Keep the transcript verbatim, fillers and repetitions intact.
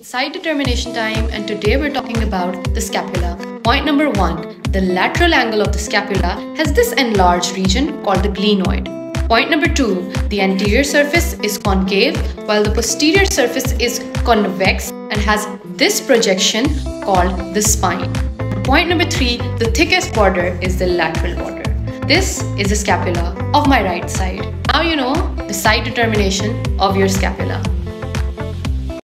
Side determination time, and today we're talking about the scapula. Point number one, the lateral angle of the scapula has this enlarged region called the glenoid. Point number two, the anterior surface is concave while the posterior surface is convex and has this projection called the spine. Point number three, the thickest border is the lateral border. This is the scapula of my right side. Now you know the side determination of your scapula.